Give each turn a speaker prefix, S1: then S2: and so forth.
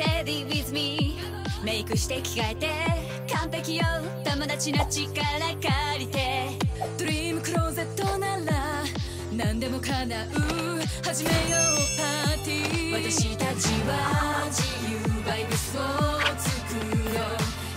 S1: Ready with me メイクして着替えて完璧よ友達の力借りてドリームクローゼットなら何でも叶う始めようパーティー私たちは自由バイブスを作ろう